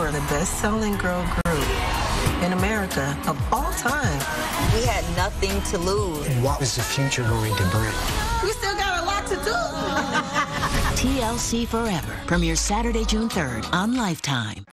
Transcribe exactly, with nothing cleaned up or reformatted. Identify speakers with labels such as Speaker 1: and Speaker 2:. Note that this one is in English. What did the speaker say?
Speaker 1: were the best-selling girl group in America of all time.
Speaker 2: We had nothing to lose.
Speaker 3: What was the future going to bring?
Speaker 1: We still got a lot to do.
Speaker 4: T L C Forever premieres Saturday, June third on Lifetime.